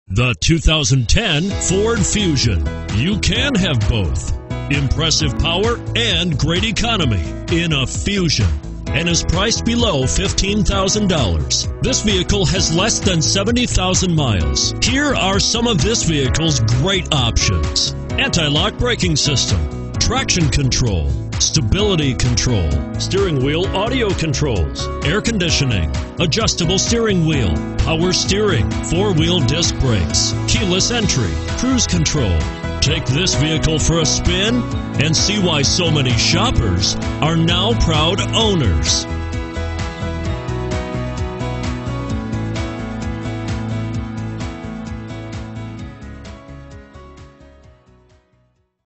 The 2010 Ford Fusion. You can have both. Impressive power and great economy in a Fusion, and is priced below $15,000. This vehicle has less than 70,000 miles. Here are some of this vehicle's great options: anti-lock braking system, traction control, stability control, steering wheel audio controls, air conditioning, adjustable steering wheel, power steering, four-wheel disc brakes, keyless entry, cruise control. Take this vehicle for a spin and see why so many shoppers are now proud owners.